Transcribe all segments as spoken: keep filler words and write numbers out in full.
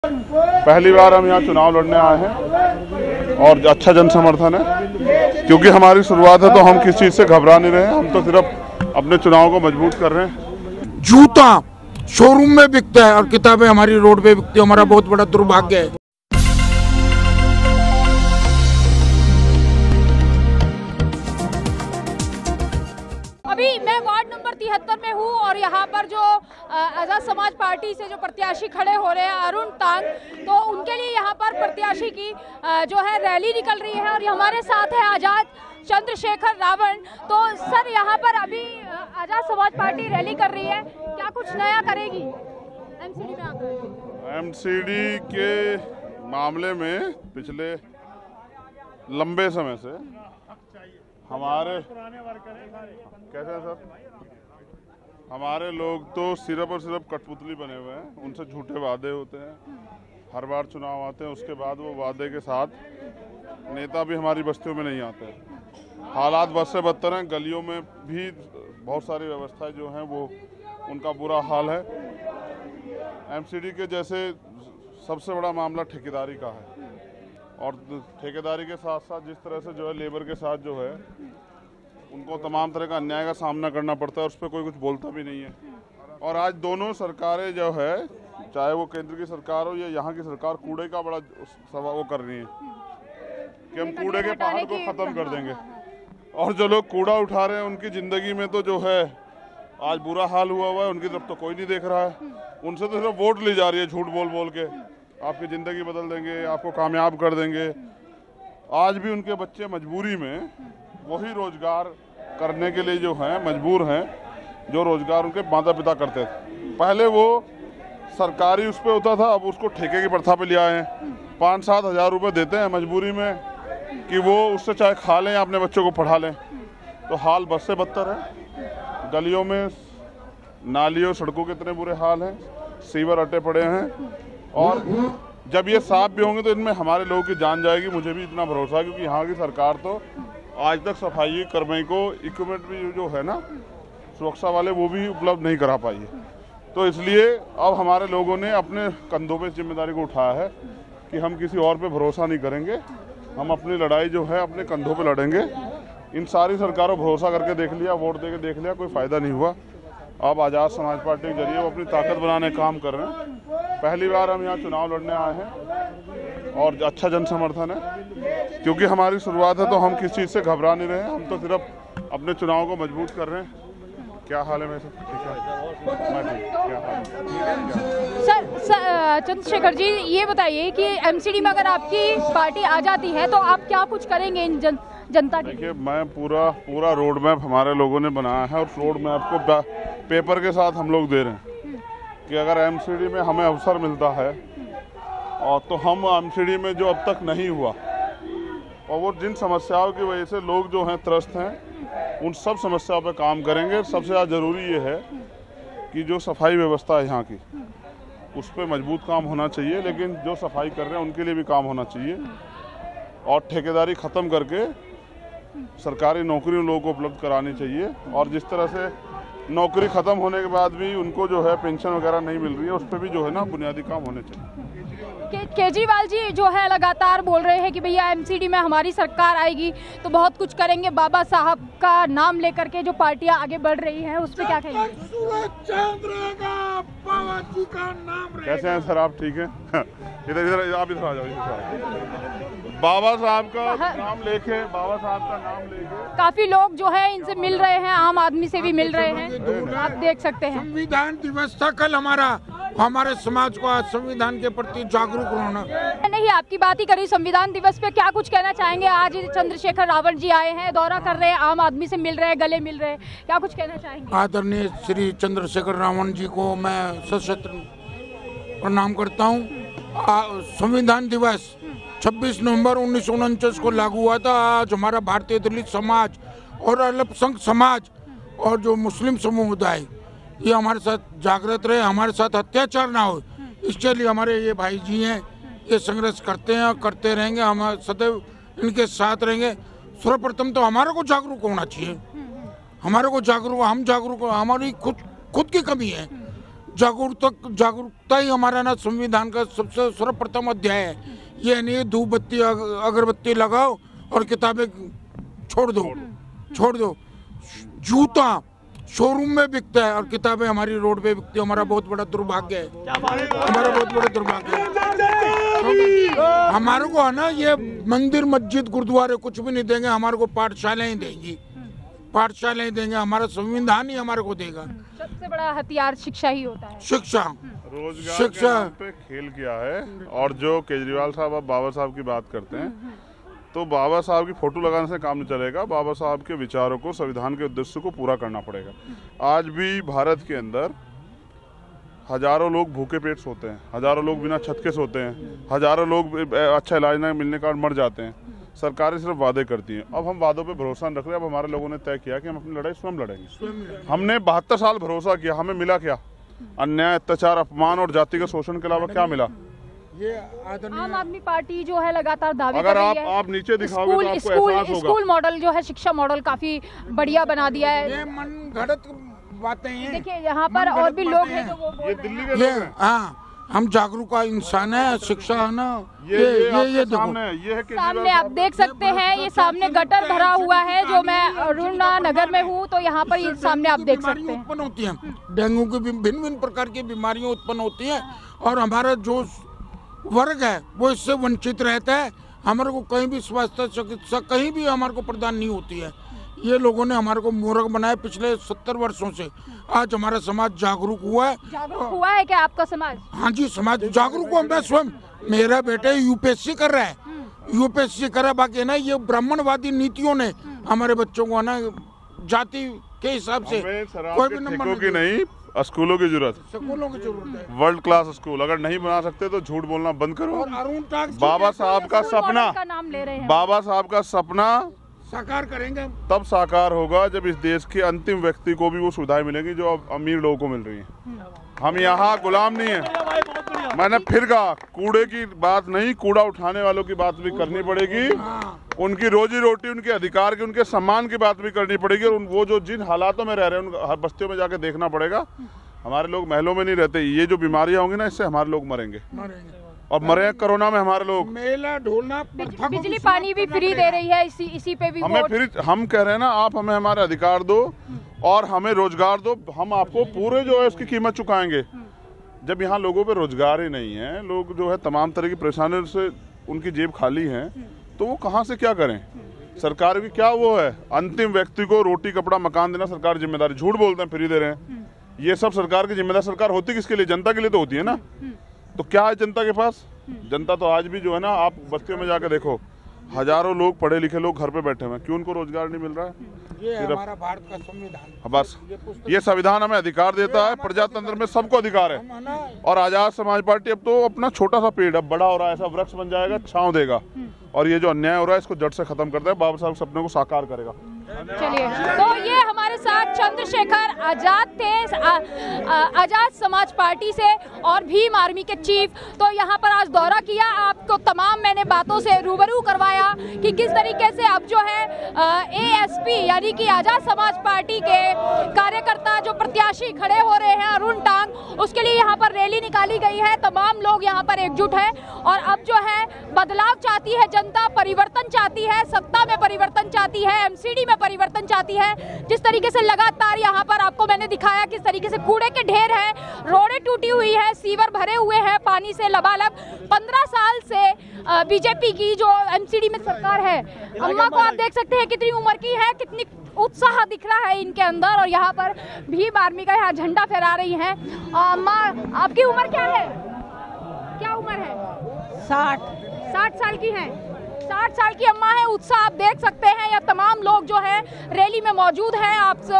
पहली बार हम यहाँ चुनाव लड़ने आए हैं और अच्छा जन समर्थन है, क्योंकि हमारी शुरुआत है तो हम किसी चीज से घबरा नहीं रहे हैं। हम तो सिर्फ अपने चुनाव को मजबूत कर रहे हैं। जूता शोरूम में बिकता है और किताबें हमारी रोड पे बिकती है, हमारा बहुत बड़ा दुर्भाग्य है। अभी मैं वार्ड नंबर तिहत्तर में हूँ और यहाँ पर जो आजाद समाज पार्टी से जो प्रत्याशी खड़े हो रहे हैं अरुण तांग, तो उनके लिए यहाँ पर प्रत्याशी की जो है रैली निकल रही है और हमारे साथ है आजाद चंद्रशेखर रावण। तो सर, यहाँ पर अभी आजाद समाज पार्टी रैली कर रही है, क्या कुछ नया करेगी एमसीडी में आकर? एमसीडी के मामले में पिछले लंबे समय से हमारे कैसे हैं सर, हमारे लोग तो सिर्फ और सिर्फ कठपुतली बने हुए हैं। उनसे झूठे वादे होते हैं, हर बार चुनाव आते हैं, उसके बाद वो वादे के साथ नेता भी हमारी बस्तियों में नहीं आते। हालात बद से बदतर हैं, गलियों में भी बहुत सारी व्यवस्थाएं जो हैं वो उनका बुरा हाल है। एमसीडी के जैसे सबसे बड़ा मामला ठेकेदारी का है और ठेकेदारी के साथ साथ जिस तरह से जो है लेबर के साथ जो है उनको तमाम तरह का अन्याय का सामना करना पड़ता है, उस पर कोई कुछ बोलता भी नहीं है। और आज दोनों सरकारें जो है, चाहे वो केंद्र की सरकार हो या यहाँ की सरकार, कूड़े का बड़ा सवाल वो कर रही है कि हम कूड़े के पहाड़ को ख़त्म कर देंगे। और जो लोग कूड़ा उठा रहे हैं उनकी ज़िंदगी में तो जो है आज बुरा हाल हुआ हुआ है, उनकी तरफ तो कोई नहीं देख रहा है। उनसे तो सिर्फ वोट ली जा रही है झूठ बोल बोल के, आपकी ज़िंदगी बदल देंगे, आपको कामयाब कर देंगे। आज भी उनके बच्चे मजबूरी में वही रोजगार करने के लिए जो हैं मजबूर हैं, जो रोजगार उनके माता पिता करते थे। पहले वो सरकारी उस पर होता था, अब उसको ठेके की प्रथा पे ले आए हैं। पाँच सात हज़ार रुपये देते हैं मजबूरी में कि वो उससे चाहे खा लें या अपने बच्चों को पढ़ा लें। तो हाल बद से बदतर है, गलियों में नालियों सड़कों के इतने बुरे हाल हैं, सीवर अटे पड़े हैं। और जब ये साफ भी होंगे तो इनमें हमारे लोगों की जान जाएगी, मुझे भी इतना भरोसा है, क्योंकि यहाँ की सरकार तो आज तक सफाई कर्मी को इक्विपमेंट भी जो है ना सुरक्षा वाले वो भी उपलब्ध नहीं करा पाई है। तो इसलिए अब हमारे लोगों ने अपने कंधों पे जिम्मेदारी को उठाया है कि हम किसी और पे भरोसा नहीं करेंगे, हम अपनी लड़ाई जो है अपने कंधों पे लड़ेंगे। इन सारी सरकारों भरोसा करके देख लिया, वोट दे के देख लिया, कोई फ़ायदा नहीं हुआ। अब आज़ाद समाज पार्टी के जरिए वो अपनी ताकत बनाने का काम कर रहे हैं। पहली बार हम यहाँ चुनाव लड़ने आए हैं और अच्छा जन समर्थन है, क्योंकि हमारी शुरुआत है तो हम किसी चीज़ से घबरा नहीं रहे हैं। हम तो सिर्फ अपने चुनाव को मजबूत कर रहे हैं। क्या हाल है मेरे साथ? ठीक है, मैं ठीक। क्या हाल है सर, सर चंद्रशेखर जी, ये बताइए कि एमसीडी में अगर आपकी पार्टी आ जाती है तो आप क्या कुछ करेंगे इन जन जनता के? देखिए, मैं पूरा पूरा रोड मैप हमारे लोगों ने बनाया है और रोड मैप को पेपर के साथ हम लोग दे रहे हैं कि अगर एमसीडी में हमें अवसर मिलता है और तो हम एमसीडी में जो अब तक नहीं हुआ और वो जिन समस्याओं की वजह से लोग जो हैं त्रस्त हैं, उन सब समस्याओं पर काम करेंगे। सबसे ज़्यादा ज़रूरी ये है कि जो सफाई व्यवस्था है यहाँ की, उस पर मजबूत काम होना चाहिए, लेकिन जो सफाई कर रहे हैं उनके लिए भी काम होना चाहिए। और ठेकेदारी ख़त्म करके सरकारी नौकरी उन लोगों को उपलब्ध करानी चाहिए। और जिस तरह से नौकरी ख़त्म होने के बाद भी उनको जो है पेंशन वगैरह नहीं मिल रही है, उस पर भी जो है ना बुनियादी काम होने चाहिए। के, केजरीवाल जी जो है लगातार बोल रहे हैं कि भैया एमसीडी में हमारी सरकार आएगी तो बहुत कुछ करेंगे। बाबा साहब का नाम लेकर के जो पार्टियां आगे बढ़ रही हैं उस पर क्या कहेंगे? कैसे हैं सर आप? ठीक है, इधर इधर आप इधर आ जाओ, इधर बाबा साहब का नाम लेके, बाबा साहब का नाम लेके काफी लोग जो है इनसे मिल रहे हैं, आम आदमी से भी मिल रहे हैं, आप देख सकते हैं। संविधान दिवस था कल हमारा, हमारे समाज को आज संविधान के प्रति जागरूक होना। नहीं, आपकी बात ही करी संविधान दिवस पे, क्या कुछ कहना चाहेंगे? आज चंद्रशेखर रावण जी आए हैं, दौरा कर रहे हैं, आम आदमी से मिल रहे हैं, गले मिल रहे हैं, क्या कुछ कहना चाहेंगे? आदरणीय श्री चंद्रशेखर रावण जी को मैं सशस्त्र प्रणाम करता हूँ। संविधान दिवस छब्बीस नवंबर उन्नीस सौ उनचास को लागू हुआ था। आज हमारा भारतीय दलित समाज और अल्पसंख्यक समाज और जो मुस्लिम समुदाय ये हमारे साथ जागृत रहे, हमारे साथ अत्याचार ना हो, इसके लिए हमारे ये भाई जी हैं, ये संघर्ष करते हैं और करते रहेंगे। हम सदैव इनके साथ रहेंगे। सर्वप्रथम तो हमारे को जागरूक होना चाहिए, हमारे को जागरूक हम जागरूक हमारी खुद खुद की कमी है। जागरूकता जागरूकता ही हमारा ना संविधान का सबसे सर्वप्रथम अध्याय है। ये नहीं धूप बत्ती अगरबत्ती लगाओ और किताबें छोड़ दो छोड़ दो जूता शोरूम में बिकता है और किताबें हमारी रोड पे बिकती है। हमारा बहुत बड़ा दुर्भाग्य है, हमारा बहुत बड़ा दुर्भाग्य है। हमारे को है ना ये मंदिर मस्जिद गुरुद्वारे कुछ भी नहीं देंगे, हमारे को पाठशालाएं देंगी, पाठशालाएं देंगे, हमारा संविधान ही हमारे को देगा। सबसे बड़ा हथियार शिक्षा ही होता है। शिक्षा रोजगार शिक्षा के नाम पे खेल किया है। और जो केजरीवाल साहब अब बाबा साहब की बात करते हैं, तो बाबा साहब की फोटो लगाने से काम नहीं चलेगा। बाबा साहब के विचारों को, संविधान के उद्देश्य को पूरा करना पड़ेगा। आज भी भारत के अंदर हजारों लोग भूखे पेट सोते हैं, हजारों लोग बिना छत के सोते हैं, हजारों लोग अच्छा इलाज न मिलने के कारण मर जाते हैं। सरकारें सिर्फ वादे करती हैं। अब हम वादों पे भरोसा नहीं रख रहे। अब हमारे लोगों ने तय किया कि हम अपनी लड़ाई स्वयं लड़ेंगे। हमने बहत्तर साल भरोसा किया, हमें मिला क्या? अन्याय, अत्याचार, अपमान और जातिगत शोषण के अलावा क्या मिला? ये आम आदमी पार्टी जो है लगातार दावे अगर कर रही आप है। आप नीचे दिखाओगे स्कूल तो आपको स्कूल एहसास होगा। स्कूल मॉडल जो है, शिक्षा मॉडल काफी बढ़िया बना दिया है। ये मन घड़त बातें हैं। देखिए यहाँ पर और भी लोग हैं जो वो बोल ये रहे हैं। दिल्ली के ये लोग हैं। हाँ हम जागरूक इंसान है, शिक्षा है ना। ये ये ये ये आपके ये देखो सामने है। ये है केजरीवाल सामने आप साहब। देख सकते हैं, ये सामने गटर भरा हुआ है जो मैं अरुणा नगर में हूँ, तो यहाँ पर ये सामने आप देख सकते हैं। उत्पन्न होती है, डेंगू की भी भिन्न भिन्न प्रकार की बीमारियां उत्पन्न होती हैं और हमारा जो वर्ग है वो इससे वंचित रहता है। हमारे को कहीं भी स्वास्थ्य चिकित्सा कहीं भी हमारे को प्रदान नहीं होती है। ये लोगों ने हमारे को मूर्ख बनाया पिछले सत्तर वर्षों से। आज हमारा समाज जागरूक हुआ है। जागरूक हुआ है क्या आपका समाज? हाँ जी, समाज जागरूक हुआ। मैं स्वयं, मेरा बेटा यूपीएससी कर रहा है, यूपीएससी कर रहा है। बाकी ना ये ब्राह्मणवादी नीतियों ने हमारे बच्चों को ना जाति के हिसाब से हमें शराब कोई के भी नंबर ठेकों की नहीं, स्कूलों की जरूरत। स्कूलों की जरूरत है। वर्ल्ड क्लास स्कूल अगर नहीं बना सकते तो झूठ बोलना बंद करो। और अरुण टैक्स बाबा साहब का स्कूल सपना, मॉडल का नाम ले रहे हैं। बाबा साहब का सपना साकार करेंगे। तब साकार होगा जब इस देश के अंतिम व्यक्ति को भी वो सुविधाएं मिलेंगी जो अब अमीर लोगों को मिल रही हैं। हम यहाँ गुलाम नहीं है। मैंने फिर कहा, कूड़े की बात नहीं, कूड़ा उठाने वालों की बात भी करनी पड़ेगी। उनकी रोजी रोटी, उनके अधिकार की, उनके सम्मान की बात भी करनी पड़ेगी। और वो जो जिन हालातों में रह रहे हैं उन हर बस्तियों में जाके देखना पड़ेगा। हमारे लोग महलों में नहीं रहते। ये जो बीमारियां होंगी ना, इससे हमारे लोग मरेंगे और मरे कोरोना में हमारे लोग। मेला ढोलना, बिजली पानी भी फ्री दे रही है, इसी इसी पे भी हमें वोट। फिर हम कह रहे हैं ना, आप हमें हमारे अधिकार दो और हमें रोजगार दो। हम आपको पूरे जो है उसकी कीमत चुकाएंगे। जब यहाँ लोगों पे रोजगार ही नहीं है, लोग जो है तमाम तरह की परेशानियों से उनकी जेब खाली है, तो वो कहाँ से क्या करें? सरकार की क्या वो है? अंतिम व्यक्ति को रोटी कपड़ा मकान देना सरकार जिम्मेदारी। झूठ बोलते हैं फ्री दे रहे हैं। ये सब सरकार की जिम्मेदारी। सरकार होती किसके लिए? जनता के लिए तो होती है ना। तो क्या है जनता के पास? जनता तो आज भी जो है ना, आप बस्तियों में जाकर देखो, हजारों लोग पढ़े लिखे लोग घर पे बैठे हुए हैं। क्यों उनको रोजगार नहीं मिल रहा है? ये हमारा भारत का संविधान। बस ये संविधान हमें अधिकार देता है। प्रजातंत्र में सबको अधिकार है। और आजाद समाज पार्टी अब तो अपना छोटा सा पेड़ अब बड़ा हो रहा है, ऐसा वृक्ष बन जाएगा, छांव देगा। और ये जो अन्याय हो रहा है इसको जड़ से खत्म करता है। बाबा साहब सपने को साकार करेगा। चलिए, तो ये हमारे साथ चंद्रशेखर आजाद थे, आ, आ, आजाद समाज पार्टी से, और भीम आर्मी के चीफ। तो यहाँ पर आज दौरा किया, आपको तमाम मैंने बातों से रूबरू करवाया कि किस तरीके से अब जो है एएसपी यानी कि आजाद समाज पार्टी के कार्यकर्ता जो प्रत्याशी खड़े हो रहे हैं अरुण टांग, उसके लिए यहाँ पर रैली निकाली गई है। तमाम लोग यहाँ पर एकजुट है और अब जो है बदलाव चाहती है जनता, परिवर्तन चाहती है, सत्ता में परिवर्तन चाहती है, एमसीडी में परिवर्तन चाहती है। जिस तरीके से लगातार यहाँ पर आपको मैंने दिखाया किस तरीके से कूड़े के ढेर है, रोडें टूटी हुई है, सीवर भरे हुए हैं पानी से लबालब। पंद्रह साल से बीजेपी की जो एमसीडी में सरकार है, अम्मा को आप देख सकते हैं कितनी उम्र की है, कितनी उत्साह दिख रहा है इनके अंदर। और यहाँ पर भीम आर्मी का यहाँ झंडा फहरा रही हैं। अम्मा, आपकी उम्र क्या है? क्या उम्र है? साठ साठ साल की हैं। साठ साल की अम्मा है, उत्साह आप देख सकते हैं। या तमाम लोग जो है रैली में मौजूद हैं।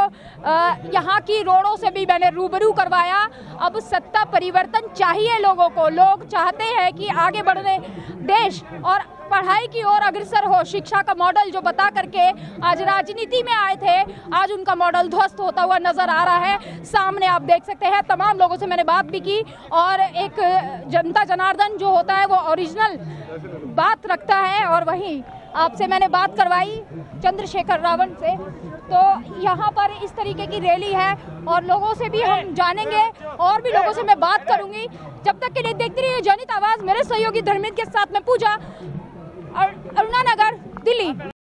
आप यहाँ की रोडों से भी मैंने रूबरू करवाया। अब सत्ता परिवर्तन चाहिए लोगों को। लोग चाहते हैं कि आगे बढ़ने देश और पढ़ाई की ओर अग्रसर हो। शिक्षा का मॉडल जो बता करके आज राजनीति में आए थे, आज उनका मॉडल ध्वस्त होता हुआ नजर आ रहा है। सामने आप देख सकते हैं, तमाम लोगों से मैंने बात भी की और एक जनता जनार्दन जो होता है वो ओरिजिनल बात रखता है। और वहीं आपसे मैंने बात करवाई चंद्रशेखर रावण से। तो यहाँ पर इस तरीके की रैली है और लोगों से भी हम जानेंगे और भी लोगों से मैं बात करूंगी। जब तक के लिए देखते रहिए जनहित आवाज। मेरे सहयोगी धर्मेंद्र के साथ में पूजा, अरुणा नगर, दिल्ली।